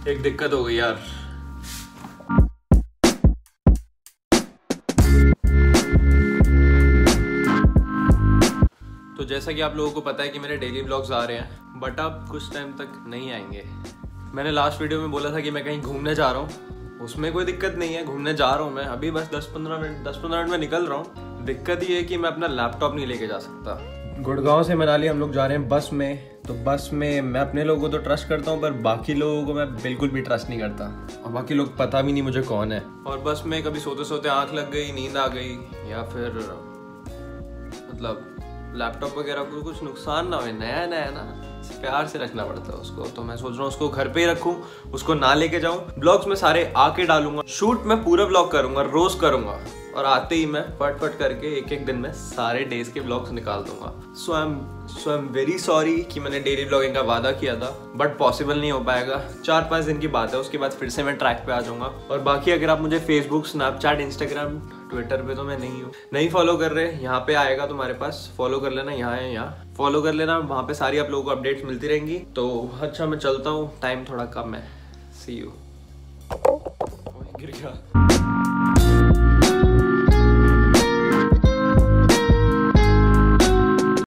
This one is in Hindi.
एक दिक्कत हो गई यार। तो जैसा कि आप लोगों को पता है कि मेरे डेली व्लॉग्स आ रहे हैं, बट अब कुछ टाइम तक नहीं आएंगे। मैंने लास्ट वीडियो में बोला था कि मैं कहीं घूमने जा रहा हूँ, उसमें कोई दिक्कत नहीं है, घूमने जा रहा हूँ मैं अभी, बस 10-15 मिनट में निकल रहा हूँ। दिक्कत ये है कि मैं अपना लैपटॉप नहीं लेके जा सकता। गुड़गांव से मनाली हम लोग जा रहे हैं बस में, तो बस में मैं अपने लोगों को तो ट्रस्ट करता हूँ, पर बाकी लोगों को मैं बिल्कुल भी ट्रस्ट नहीं करता, और बाकी लोग पता भी नहीं मुझे कौन है। और बस में कभी सोते सोते आँख लग गई, नींद आ गई, या फिर मतलब लैपटॉप वगैरह को कुछ नुकसान ना हो, नया नया ना प्यार से रखना पड़ता है उसको। तो मैं सोच रहा हूँ उसको घर पे ही रखूँ, उसको ना लेके जाऊँ। ब्लॉग्स में सारे आके डालूंगा, शूट मैं पूरा ब्लॉग करूंगा, रोज करूंगा, और आते ही मैं फट करके एक दिन में सारे डेज के ब्लॉग्स निकाल दूंगा। So I am very sorry कि मैंने डेली ब्लॉगिंग का वादा किया था, बट पॉसिबल नहीं हो पाएगा। 4-5 दिन की बात है, उसके बाद फिर से मैं ट्रैक पे आ जाऊंगा। और बाकी अगर आप मुझे फेसबुक, स्नैपचैट, इंस्टाग्राम, ट्विटर पे तो मैं नहीं फॉलो कर रहे, यहाँ पे आएगा तुम्हारे पास, फॉलो कर लेना, यहाँ है, यहाँ फॉलो कर लेना, वहाँ पे सारी आप लोगों को अपडेट्स मिलती रहेंगी। तो अच्छा मैं चलता हूँ, टाइम थोड़ा कम है, सी यू। गिर गया।